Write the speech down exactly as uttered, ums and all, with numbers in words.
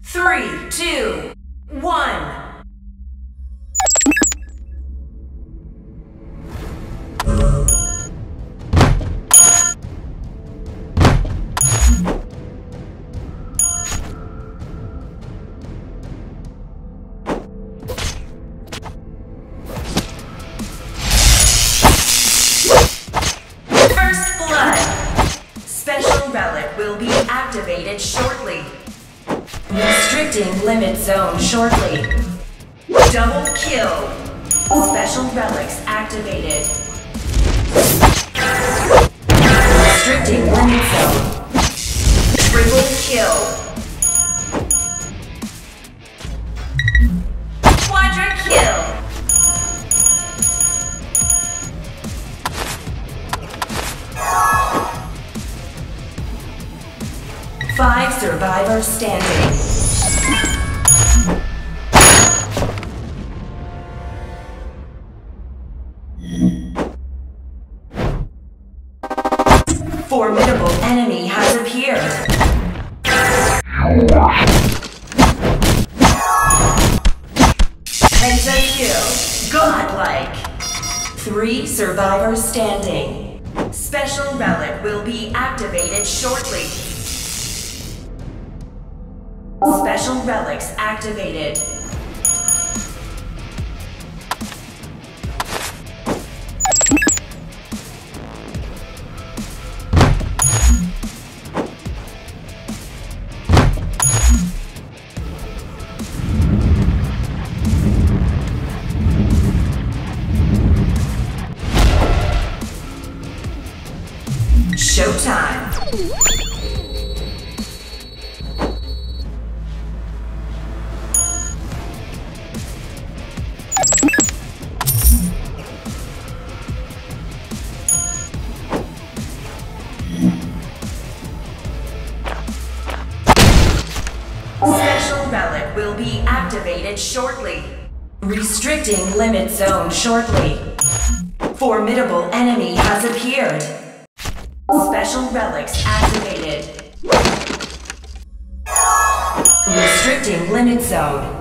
Three, two, one. Will be activated shortly. Restricting limit zone shortly. Double kill. Special relics activated. Restricting limit zone. Triple kill. Quadra kill. Five survivors standing. Formidable enemy has appeared. Pentakill. Godlike. Three survivors standing. Special relic will be activated shortly. Special relics activated. Showtime. Will be activated shortly. Restricting limit zone shortly. Formidable enemy has appeared. Special relics activated. Restricting limit zone.